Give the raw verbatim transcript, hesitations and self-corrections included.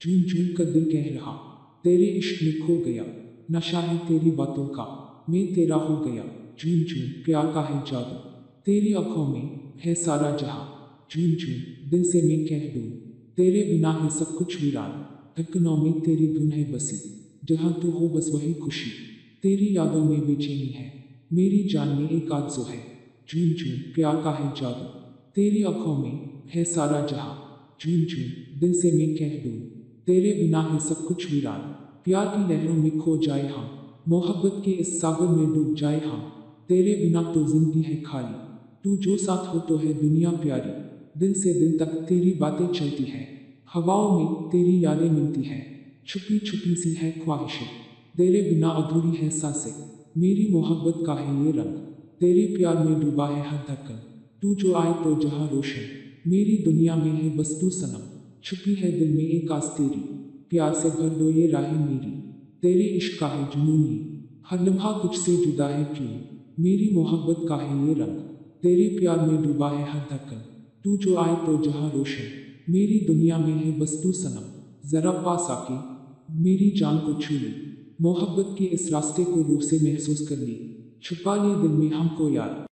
झूम झूम कर दिल कह रहा, तेरे इश्क में खो गया, नशा है तेरी बातों का, मैं तेरा हो गया। झूम झूम प्यार का है जादू, तेरी आंखों में है सारा जहां। झूम झूम दिल से मैं कह दूं, तेरे बिना है सब कुछ वीरान। धड़कनों में तेरी धुन है बसी, जहां तू हो बस वही खुशी। तेरी यादों में बेचैनी है, मेरी जान में एक आरज़ू है। झूम झूम प्यार का है जादू, तेरी आंखों में है सारा जहां। झूम झूम दिल से मैं कह दूं, तेरे बिना है सब कुछ वीरान। प्यार की लहरों में खो जाए हम, मोहब्बत के इस सागर में डूब जाए हम। तेरे बिना तो जिंदगी है खाली, तू जो साथ हो तो है दुनिया प्यारी। दिल से दिल तक तेरी बातें चलती हैं, हवाओं में तेरी यादें मिलती हैं। छुपी छुपी सी है ख्वाहिशें, तेरे बिना अधूरी है सांसें। मेरी मोहब्बत का है ये रंग, तेरे प्यार में डूबा है हर धड़कन। तू जो आए तो जहां रोशन, मेरी दुनिया में है बस तू सनम। छुपी है दिल में एक आस तेरी, प्यार से भर दो ये राहें मेरी। तेरे इश्क का है जुनून ये, हर लम्हा कुछ से जुदा है क्यों। मेरी मोहब्बत का है ये रंग, तेरे प्यार में डूबा है हर धड़कन। तू जो आए तो जहां रोशन, मेरी दुनिया में है बस तू सनम। जरा पास आके मेरी जान को छू ली, मोहब्बत के इस रास्ते को रूह से महसूस कर ली। छुपा लिए दिल में हमको यार।